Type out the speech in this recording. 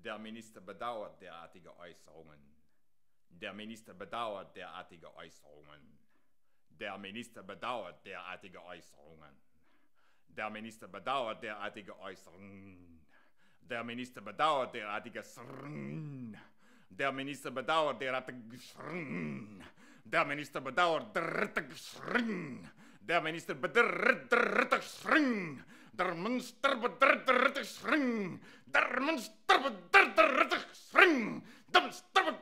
Der Minister bedauert derartige Äußerungen. Der Minister bedauert derartige Äußerungen. Der Minister bedauert derartige Äußerungen. Der Minister bedauert derartige Äußerungen. Der Minister bedauert derartige Srrrn. Der Minister bedauert derartige Srrrn. Der Minister bedauert derartige Srrrn. Der Minister bedauert derartige Srrrn. Der Minister bedauert derartige Srrrn. Der Minister bedauert derartige Srrrn. Der Minister